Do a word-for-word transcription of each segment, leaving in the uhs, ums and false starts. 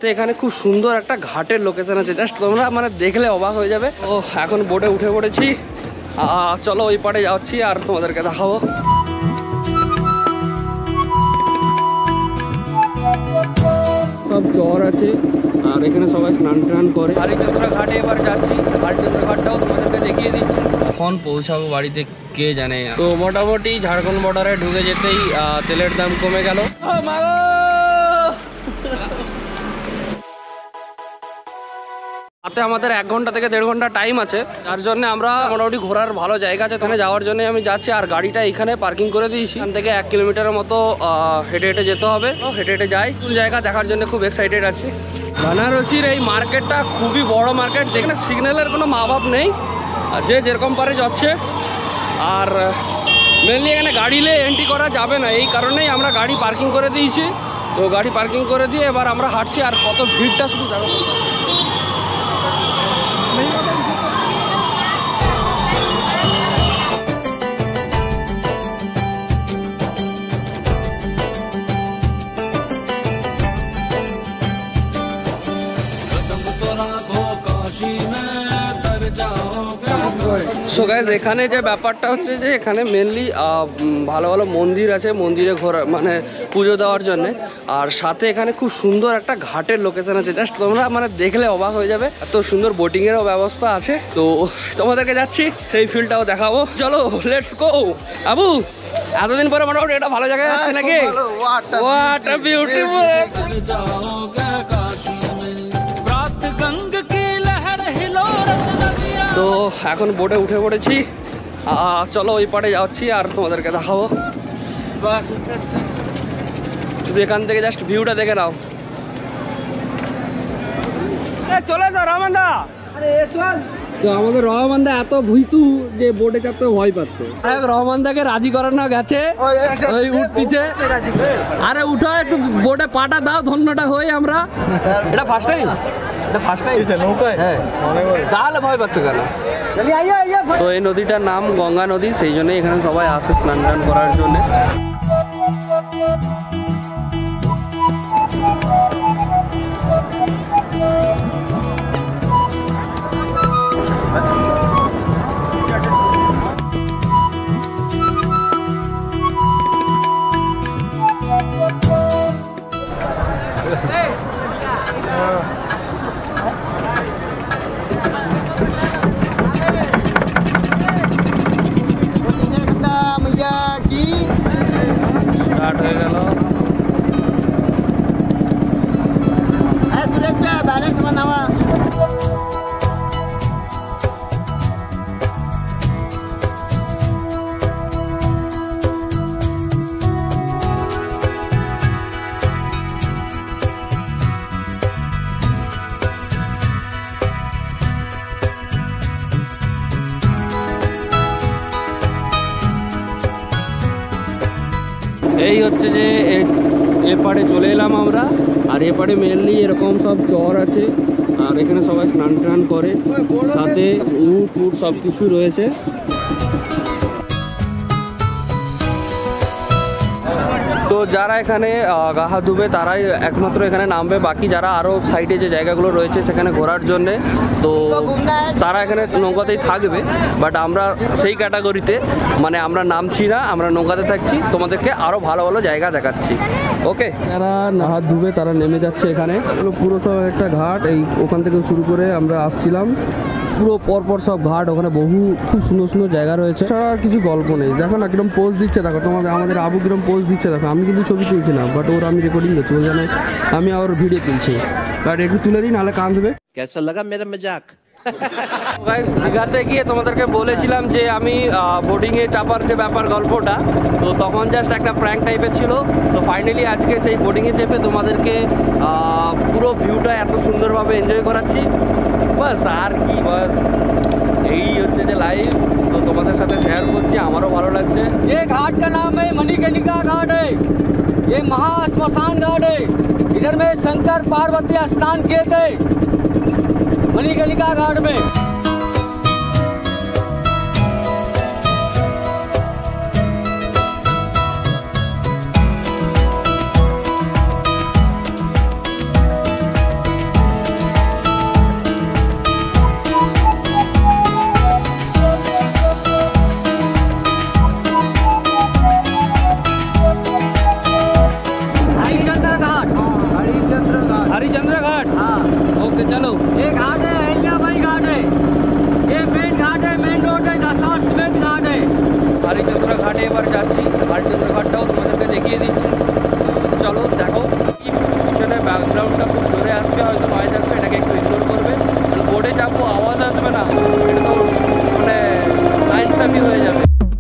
তো এখানে খুব সুন্দর একটা ঘাটের লোকেশন আছে, জাস্ট তোমরা মানে দেখলে অবাক হয়ে যাবে। ও এখন বোটে উঠে পড়েছি, চলো ওই পাড়ে যাচ্ছি আর তোমাদেরকে দেখাবো। সব চর আছে আর এখানে সবাই স্নান টান করে। হরিচন্দ্র ঘাটে এবার যাচ্ছি, হরিচন্দ্র ঘাটটাও তোমাদেরকে দেখিয়ে দিচ্ছি। কখন পৌঁছাবো বাড়িতে কে জানে। তো মোটামুটি ঝাড়খণ্ড বর্ডারে ঢুকে যেতেই তেলের দাম কমে গেল। হাতে আমাদের এক ঘন্টা থেকে দেড় ঘন্টা টাইম আছে, যার জন্য আমরা মোটামুটি ঘোরার ভালো জায়গা আছে, ওখানে যাওয়ার জন্য আমি যাচ্ছি। আর গাড়িটা এখানে পার্কিং করে দিয়েছি, এখান থেকে এক কিলোমিটারের মতো হেঁটে হেঁটে যেতে হবে। তো হেঁটে হেঁটে যাই, কোন জায়গা দেখার জন্য খুব এক্সাইটেড আছি। বানারসির এই মার্কেটটা খুবই বড় মার্কেট, যেখানে সিগন্যালের কোনো মা বাপ নেই, যে যেরকম পারে যাচ্ছে। আর মেনলি এখানে গাড়ি নিয়ে এন্ট্রি করা যাবে না, এই কারণেই আমরা গাড়ি পার্কিং করে দিয়েছি। তো গাড়ি পার্কিং করে দিয়ে এবার আমরা হাঁটছি, আর কত ভিড়টা শুধু যাবে। সো গাইস, এখানে যে ব্যাপারটা হচ্ছে যে এখানে মেনলি ভালো ভালো মন্দির আছে, মন্দিরে ঘোরা মানে পুজো দেওয়ার জন্য। আর সাথে এখানে খুব সুন্দর একটা ঘাটের লোকেশন আছে, জাস্ট তোমরা মানে দেখলে অবাক হয়ে যাবে। এত সুন্দর বোটিংয়েরও ব্যবস্থা আছে, তো তোমাদেরকে যাচ্ছি সেই ফিল্ডটাও দেখাবো। চলো লেটস গো। আবু, এতদিন পরে মোটামুটি এটা ভালো জায়গায় আসছে নাকি? What a beautiful. তো এখন বোটে উঠে পড়েছি, চলো ওই পাড়ে যাচ্ছি আর তোমাদেরকে দেখাবো। শুধু এখান থেকে জাস্ট ভিউটা দেখে নাও। চলে যাও রহমানদা। তো আমাদের রহমানদা এত ভুইতু যে বোটে চাপতে ভয় পাচ্ছে। রহমানদাকে রাজি করানো গেছে, ওই উঠতিছে। আরে উঠো একটু, বোটে পাটা দাও, ধন্যটা হই আমরা। এটা ফার্স্ট টাইম, এটা ফার্স্ট টাইম নৌকায়। হ্যাঁ, তাহলে ভয় পাচ্ছ কেন? তো এই নদীটার নাম গঙ্গা নদী, সেই জন্যই এখানে সবাই আসে স্নান টান করার জন্য। স্টার্ট হয়ে গেল। ব্যালেন্স বানাওয়া। এই হচ্ছে যে এপারে চলে এলাম আমরা, আর এপারে মেনলি এরকম সব চর আছে, আর এখানে সবাই স্নান টান করে, সাথে উট উট সব কিছু রয়েছে। তো যারা এখানে গা হাত ধুবে তারাই একমাত্র এখানে নামবে, বাকি যারা আরও সাইডে যে জায়গাগুলো রয়েছে সেখানে ঘোরার জন্যে, তো তারা এখানে নৌকাতেই থাকবে। বাট আমরা সেই ক্যাটাগরিতে, মানে আমরা নামছি না, আমরা নৌকাতে থাকছি, তোমাদেরকে আরও ভালো ভালো জায়গা দেখাচ্ছি। ওকে, যারা হাত ধুবে তারা নেমে যাচ্ছে এখানে। পুরো সব একটা ঘাট, এই ওখান থেকে শুরু করে আমরা আসছিলাম, পুরো পরপর সব ঘাট, ওখানে বহু খুব সুন্দর সুন্দর জায়গা রয়েছে। ছাড়া আর কিছু গল্প নেই। দেখো না কিরকম পোজ দিচ্ছে, দেখো তোমাদের আমাদের আবু কিরকম পোজ দিচ্ছে দেখো। আমি কিন্তু ছবি তুলছি না, বাট ওর আমি রেকর্ডিং করছি, ওই জানে আমি আর ভিডিও তুলছি। বাট একটু তুলে দিই, নাহলে কাঁদবে। কেসা লাগা মেরা মজাক। গাইস, দীঘাতে গিয়ে তোমাদেরকে বলেছিলাম যে আমি বোর্ডিংয়ে চাপার যে ব্যাপার গল্পটা, তো তখন জাস্ট একটা প্র্যাঙ্ক টাইপের ছিল। তো ফাইনালি আজকে সেই বোর্ডিংয়ে চেপে তোমাদেরকে পুরো ভিউটা এত সুন্দরভাবে এনজয় করাচ্ছি। বাস আর কি, বাস এই হচ্ছে যে লাইভ, তো তোমাদের সাথে শেয়ার করছি, আমারও ভালো লাগছে। এই ঘাট কা নাম है मणिकर्णिका घाट है, ये महा श्मशान घाट है। इधर में शंकर पार्वती स्नान किए थे मणिकर्णिका घाट में। हरिचंद्र घाट। हाँ ओके चलो। ये घाट है अहिल्याबाई घाट है, ये मेन घाट है, मेन रोड है, दशा सीमेंट घाट है। हरिचंद्र घाटे এবার যাচ্ছি, হরিচন্দ্র ঘাটটাও তোমাদেরকে দেখিয়ে দিচ্ছি। চলো দেখো, পিছনে ব্যাকগ্রাউন্ডটা খুব জোরে আসবে, হয়তো নয়েজ আসবে, এটাকে একটু ইগনোর করবে। বোর্ডে যাবো আওয়াজ আসবে না, এটা তো মানে আইনসাফি হয়ে যাবে।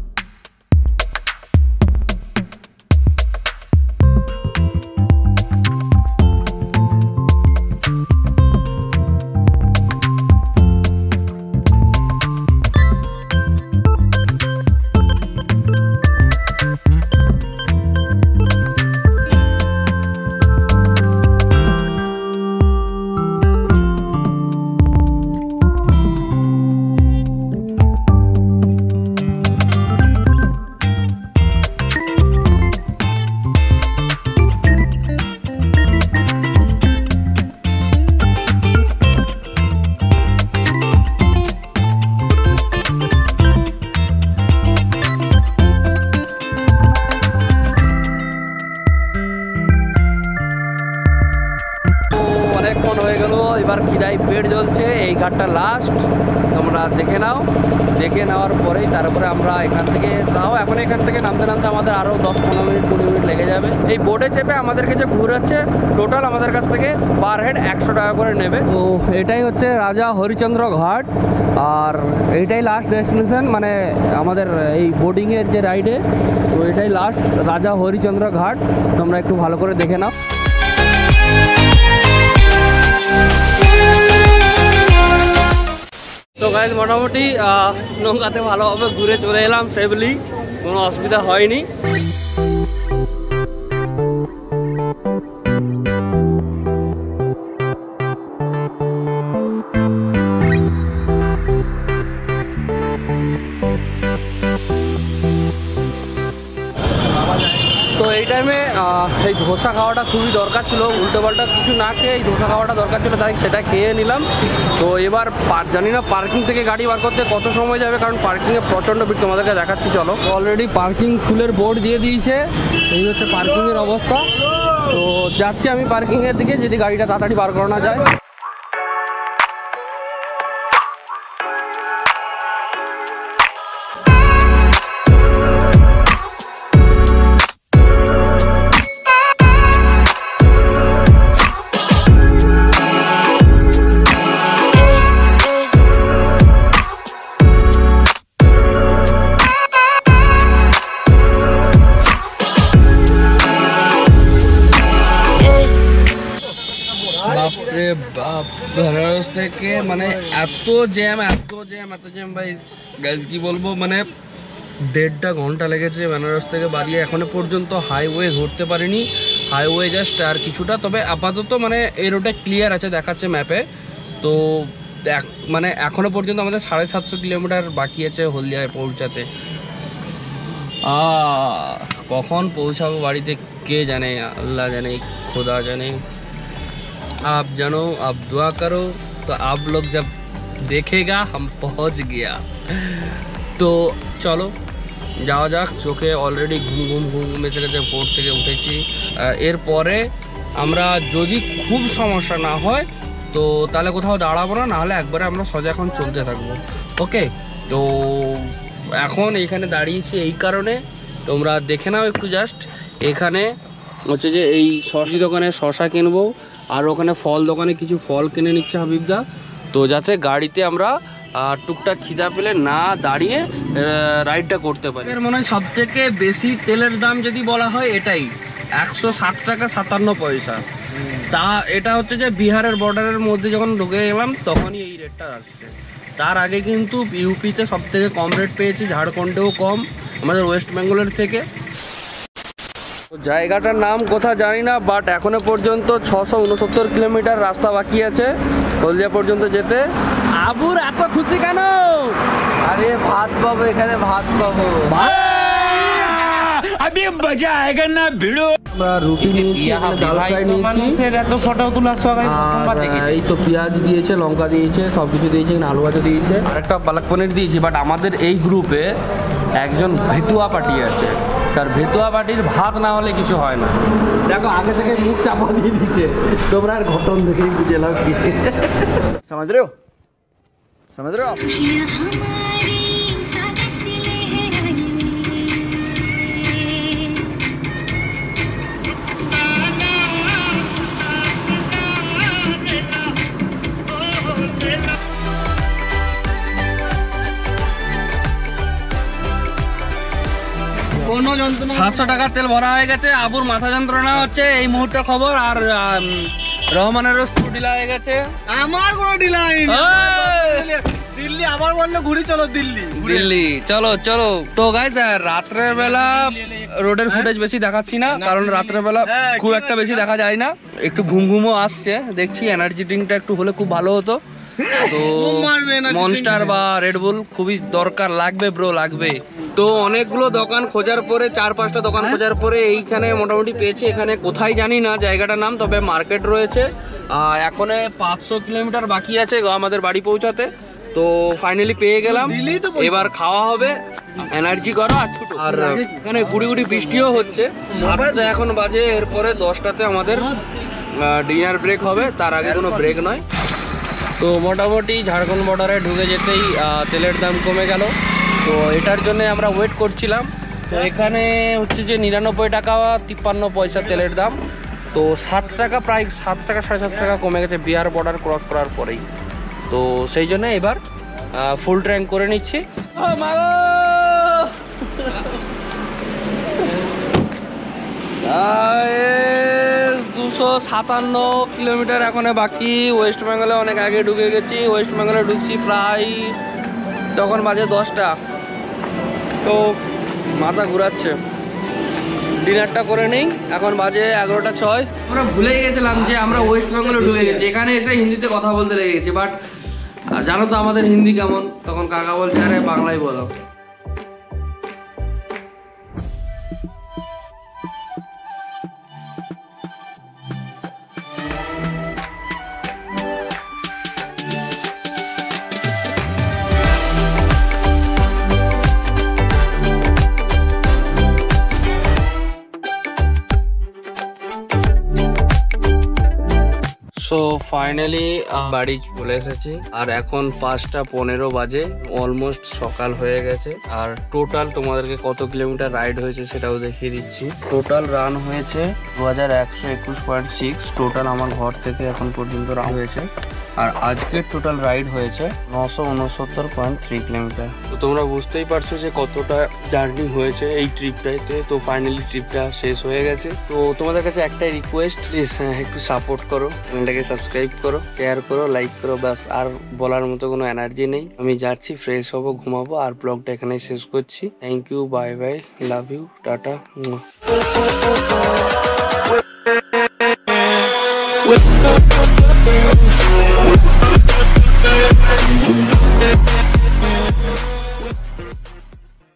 অনেকক্ষণ হয়ে গেল, এবার খিদায় পেট জ্বলছে। এই ঘাটটা লাস্ট, তোমরা দেখে নাও। দেখে নেওয়ার পরেই তারপরে আমরা এখান থেকে, তাও এখন এখান থেকে নামতে নামতে আমাদের আরও দশ পনেরো মিনিট কুড়ি মিনিট লেগে যাবে। এই বোটে চেপে আমাদেরকে যে ঘুরাচ্ছে, টোটাল আমাদের কাছ থেকে পার হেড একশো টাকা করে নেবে। তো এটাই হচ্ছে রাজা হরিচন্দ্র ঘাট, আর এইটাই লাস্ট ডেস্টিনেশন, মানে আমাদের এই বোটিংয়ের যে রাইডে। তো এটাই লাস্ট রাজা হরিচন্দ্র ঘাট, তোমরা একটু ভালো করে দেখে নাও। তো গাইজ মোটামুটি নৌকাতে ভালোভাবে ঘুরে চলে এলাম সেফলি, কোনো অসুবিধা হয়নি। তো এই টাইমে এই ধোসা খাওয়াটা খুবই দরকার ছিল, উল্টো পাল্টা কিছু না খেয়ে এই ধোসা খাওয়াটা দরকার ছিল, তাই সেটা খেয়ে নিলাম। তো এবার জানি না পার্কিং থেকে গাড়ি বার করতে কত সময় যাবে, কারণ পার্কিংয়ে প্রচণ্ড ভিড়, তোমাদেরকে দেখাচ্ছি চলো। অলরেডি পার্কিং ফুলের বোর্ড দিয়ে দিয়েছে, এই হচ্ছে পার্কিংয়ের অবস্থা। তো যাচ্ছি আমি পার্কিংয়ের দিকে, যদি গাড়িটা তাড়াতাড়ি বার করানো যায়। বাপরে বাপ, বেনারস থেকে মানে এত জ্যাম এত জ্যাম এত জ্যাম ভাই, গাইজ কি বলবো, মানে দেড়টা ঘন্টা লেগেছে বেনারস থেকে বাড়ি, এখনো পর্যন্ত হাইওয়ে ধরতে পারিনি। হাইওয়ে জাস্ট আর কিছুটা, তবে আপাতত মানে এই রোডটা ক্লিয়ার আছে দেখাচ্ছে ম্যাপে। তো মানে এখনো পর্যন্ত আমাদের সাড়ে সাতশো কিলোমিটার বাকি আছে হলদিয়ায় পৌঁছাতে। কখন পৌঁছাবো বাড়িতে কে জানে, আল্লাহ জানে, খোদা জানে। आप जानो, आप दुआ करो, तो आप लोग जब देखेगा हम पहुंच गया। তো চলো যাওয়া যাক। চোখে অলরেডি ঘুম ঘুম ঘুম ঘুমেছে গেছে, বোট থেকে উঠেছি। এরপরে আমরা যদি খুব সমস্যা না হয় তো তাহলে কোথাও দাঁড়াবো না, নাহলে একবারে আমরা সোজা এখন চলতে থাকবো। ওকে, তো এখন এখানে দাঁড়িয়েছি এই কারণে, তোমরা দেখে নাও একটু জাস্ট। এখানে হচ্ছে যে এই শশি দোকানে শশা কিনবো, আর ওখানে ফল দোকানে কিছু ফল কিনে নিচ্ছে হাবিবদা, তো যাতে গাড়িতে আমরা টুকটাক খিদা পেলে না দাঁড়িয়ে রাইডটা করতে পারি। এর মনে হয় সব থেকে বেশি তেলের দাম যদি বলা হয় এটাই, একশো সাত টাকা সাতান্ন পয়সা। তা এটা হচ্ছে যে বিহারের বর্ডারের মধ্যে যখন ঢুকে গেলাম তখনই এই রেটটা আসছে। তার আগে কিন্তু ইউপিতে সব থেকে কম রেট পেয়েছি, ঝাড়খণ্ডেও কম, আমাদের ওয়েস্ট বেঙ্গলের থেকে। জায়গাটার নাম কোথা জানি না, বাট এখনো পর্যন্ত ছশো উনসত্তর কিলোমিটার রাস্তা বাকি আছে হলদিয়া পর্যন্ত যেতে। আবুর এত খুশি কেন? আরে ভাত পাবো এখানে, ভাত পাবো। अभी मजा आएगा ना भिड़ो। আমরা রুটি নিয়েছি, ডাল ফ্রাই নিয়েছি, এত ফটো তোলা এই তো পেঁয়াজ দিয়েছে, লঙ্কা দিয়েছে, সব কিছু দিয়েছে, আলু ভাজা দিয়েছে, আর একটা পালক পনির দিয়েছি। বাট আমাদের এই গ্রুপে একজন ভেতুয়া পার্টি আছে, তার ভেতুয়া বাটির ভাত না হলে কিছু হয় না। দেখো আগে থেকে মুখ চাপা দিয়ে দিচ্ছে, তোমরা আর ঘটন দেখেই বুঝে লাও কি। समझ रहे हो समझ रहे हो आप खुशियाँ हमारी सादा सी लहराए সাতশো টাকার তেল ভরা হয়ে গেছে। আবুর মাথা যন্ত্রণা হচ্ছে এই মুহূর্তে খবর। আর আম, রহমানেরও স্ক্রু ঢিলা হয়ে গেছে। আমার কোনো ঢিলা হয়নি। এই! দিল্লি আবার বললো ঘুরি চলো দিল্লি। দিল্লি চলো চলো। তো গাইজ রাত্রের বেলা রোডের ফুটেজ বেশি দেখাচ্ছি না, কারণ রাত্রের বেলা খুব একটা বেশি দেখা যায় না। একটু ঘুম ঘুমও আসছে, দেখছি এনার্জি ড্রিঙ্কটা একটু হলে খুব ভালো হতো। তো মনস্টার বা রেডবুল খুবই দরকার, লাগবে ব্রো লাগবে। তো অনেকগুলো দোকান খোঁজার পরে, চার পাঁচটা দোকান খোঁজার পরে এইখানে মোটামুটি পেয়েছি। এখানে কোথায় জানি না জায়গাটার নাম, তবে মার্কেট রয়েছে। আর এখন পাঁচশো কিলোমিটার বাকি আছে আমাদের বাড়ি পৌঁছাতে। তো ফাইনালি পেয়ে গেলাম, এবার খাওয়া হবে, এনার্জি করো আর ছুটো। আর এখানে গুড়ি গুড়ি বৃষ্টিও হচ্ছে। সাতটা এখন বাজে, এরপরে দশটাতে আমাদের ডিনার ব্রেক হবে, তার আগে কোনো ব্রেক নয়। তো মোটামুটি ঝাড়খণ্ড বর্ডারে ঢুকে যেতেই আহ, তেলের দাম কমে গেল। তো এটার জন্য আমরা ওয়েট করছিলাম। তো এখানে হচ্ছে যে নিরানব্বই টাকা তিপ্পান্ন পয়সা তেলের দাম। তো সাত টাকা, প্রায় সাত টাকা সাড়ে সাত টাকা কমে গেছে বিহার বর্ডার ক্রস করার পরেই। তো সেই জন্য এবার ফুল ট্যাঙ্ক করে নিচ্ছি। ও মা গো! দুশো সাতান্ন কিলোমিটার এখনো বাকি। ওয়েস্ট বেঙ্গলে অনেক আগে ঢুকে গেছি। ওয়েস্ট বেঙ্গলে ঢুকছি প্রায় তখন বাজে দশটা। তো মাথা ঘুরাচ্ছে, ডিনারটা করে নেই। এখন বাজে এগারোটা ছয়। আমরা ভুলে গেছিলাম যে আমরা ওয়েস্ট বেঙ্গলে ঢুকে গেছি। এখানে এসে হিন্দিতে কথা বলতে লেগে গেছি, বাট জানো তো আমাদের হিন্দি কেমন। তখন কাকা বলছে আরে বাংলায় বলো। সো ফাইনালি বাড়ি চলে এসেছি। আর এখন পাঁচটা পনেরো বাজে, অলমোস্ট সকাল হয়ে গেছে। আর টোটাল তোমাদেরকে কত কিলোমিটার রাইড হয়েছে সেটাও দেখিয়ে দিচ্ছি। টোটাল রান হয়েছে দু হাজার একশো একুশ পয়েন্ট সিক্স টোটাল আমার ঘর থেকে এখন পর্যন্ত রান হয়েছে। আর আজকের টোটাল রাইড হয়েছে নশো উনসত্তর পয়েন্ট থ্রি কিলোমিটার। তো তোমরা বুঝতেই পারছো যে কতটা জার্নি হয়েছে এই ট্রিপটাতে। তো ফাইনালি ট্রিপটা শেষ হয়ে গেছে। তো তোমাদের কাছে একটাই রিকোয়েস্ট, প্লিজ একটু সাপোর্ট করো, চ্যানেলটাকে সাবস্ক্রাইব করো, শেয়ার করো, লাইক করো। ব্যাস, আর বলার মতো কোনো এনার্জি নেই। আমি যাচ্ছি, ফ্রেশ হবো, ঘুমাবো, আর ব্লগটা এখানেই শেষ করছি। Thank you, bye bye, love you, tata.